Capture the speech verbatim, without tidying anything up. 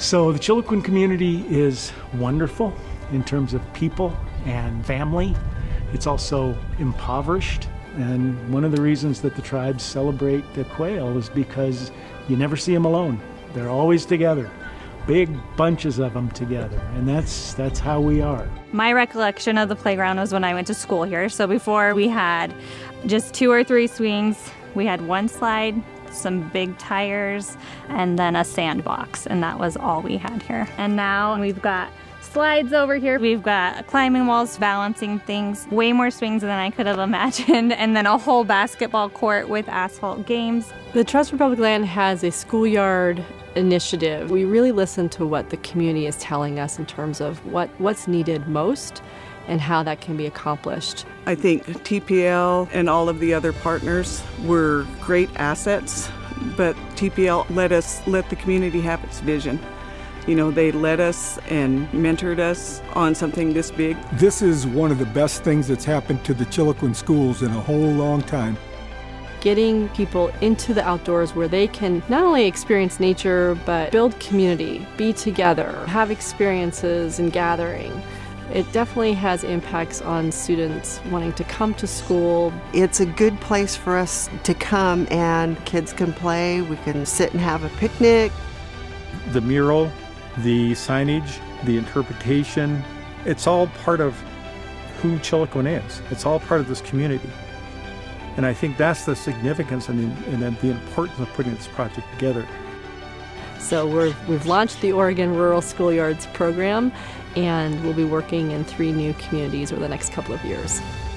So the Chiloquin community is wonderful in terms of people and family. It's also impoverished, and one of the reasons that the tribes celebrate the quail is because you never see them alone. They're always together, big bunches of them together, and that's that's how we are. My recollection of the playground was when I went to school here. So before we had just two or three swings, we had one slide, some big tires, and then a sandbox, and that was all we had here. And now we've got slides over here, we've got climbing walls, balancing things, way more swings than I could have imagined, and then a whole basketball court with asphalt games. The Trust for Public Land has a schoolyard initiative. We really listen to what the community is telling us in terms of what, what's needed most and how that can be accomplished. I think T P L and all of the other partners were great assets, but T P L let us let the community have its vision. You know, they led us and mentored us on something this big. This is one of the best things that's happened to the Chiloquin schools in a whole long time. Getting people into the outdoors where they can not only experience nature, but build community, be together, have experiences and gathering. It definitely has impacts on students wanting to come to school. It's a good place for us to come, and kids can play, we can sit and have a picnic. The mural, the signage, the interpretation, it's all part of who Chiloquin is. It's all part of this community. And I think that's the significance and the, and the importance of putting this project together. So we're, we've launched the Oregon Rural Schoolyards program, and we'll be working in three new communities over the next couple of years.